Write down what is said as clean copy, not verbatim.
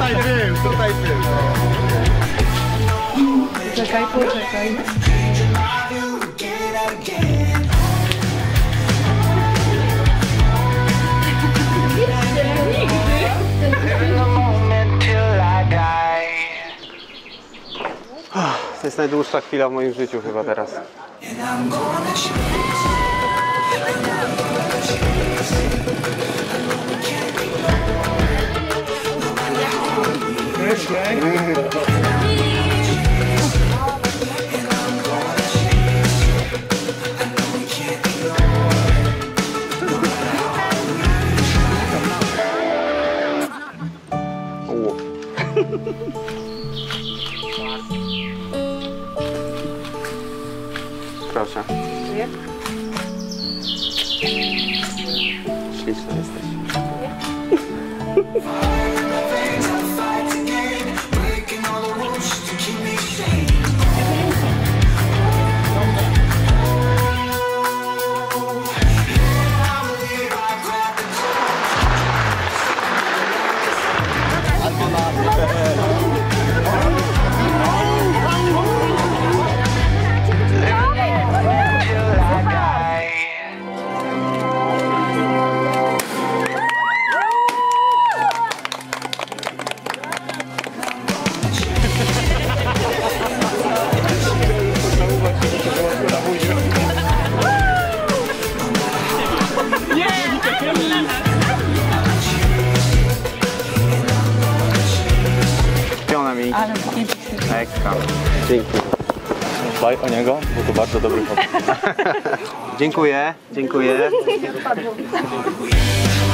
Tutaj był, tutaj był. Czekaj, poczekaj. To jest najdłuższa chwila w moim życiu chyba teraz. Proszę. Śliczna jesteś. Ekstra. Dzięki. Dbaj o niego, bo to bardzo dobry chłopak. Dziękuję, dziękuję.